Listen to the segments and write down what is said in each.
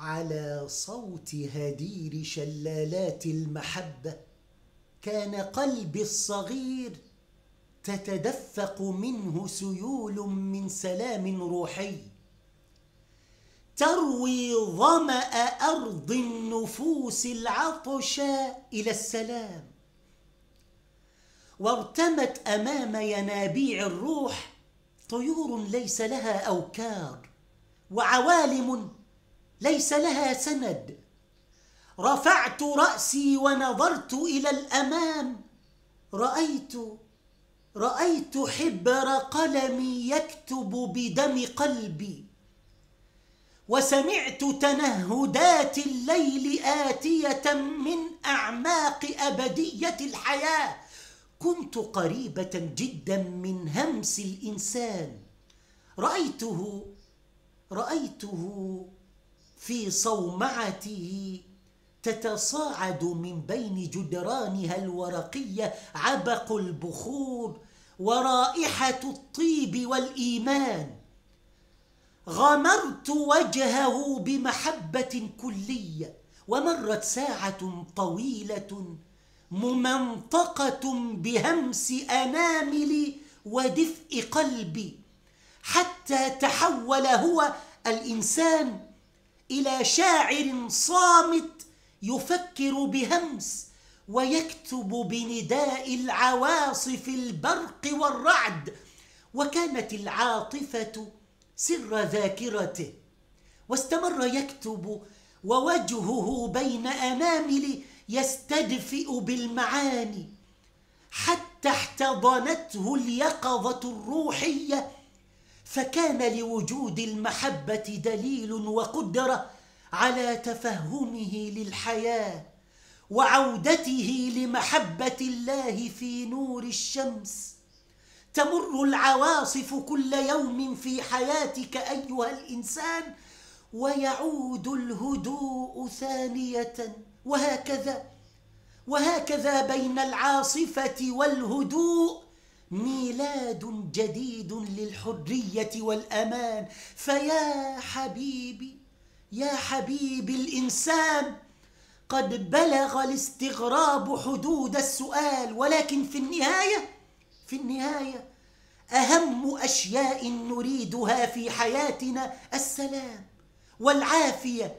على صوت هدير شلالات المحبة كان قلبي الصغير تتدفق منه سيول من سلام روحي تروي ظمأ أرض النفوس العطش إلى السلام. وارتمت أمام ينابيع الروح طيور ليس لها أوكار وعوالم ليس لها سند. رفعت رأسي ونظرت إلى الأمام، رأيت حبر قلمي يكتب بدم قلبي، وسمعت تنهدات الليل آتية من أعماق أبدية الحياة. كنت قريبة جدا من همس الإنسان. رأيته في صومعته تتصاعد من بين جدرانها الورقية عبق البخور ورائحة الطيب والإيمان. غمرت وجهه بمحبة كلية، ومرت ساعة طويلة ممنطقة بهمس أناملي ودفء قلبي، حتى تحول هو الإنسان إلى شاعر صامت يفكر بهمس ويكتب بنداء العواصف البرق والرعد. وكانت العاطفة سر ذاكرته، واستمر يكتب ووجهه بين أنامل يستدفئ بالمعاني، حتى احتضنته اليقظة الروحية، فكان لوجود المحبة دليل وقدرة على تفهمه للحياة وعودته لمحبة الله في نور الشمس. تمر العواصف كل يوم في حياتك أيها الإنسان، ويعود الهدوء ثانية، وهكذا بين العاصفة والهدوء ميلاد جديد للحرية والأمان. فيا حبيبي، يا حبيبي الإنسان، قد بلغ الاستغراب حدود السؤال، ولكن في النهاية أهم أشياء نريدها في حياتنا السلام والعافية،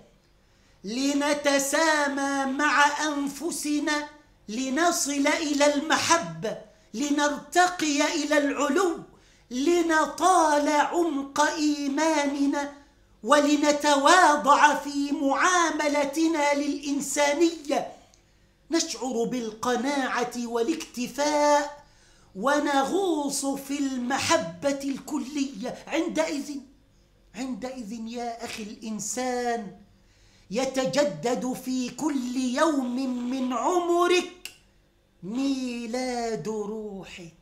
لنتسامى مع أنفسنا، لنصل إلى المحبة، لنرتقي إلى العلو، لنطال عمق إيماننا، ولنتواضع في معاملتنا للإنسانية، نشعر بالقناعة والاكتفاء، ونغوص في المحبة الكلية. عندئذ يا أخي الإنسان يتجدد في كل يوم من عمرك ميلاد روحك.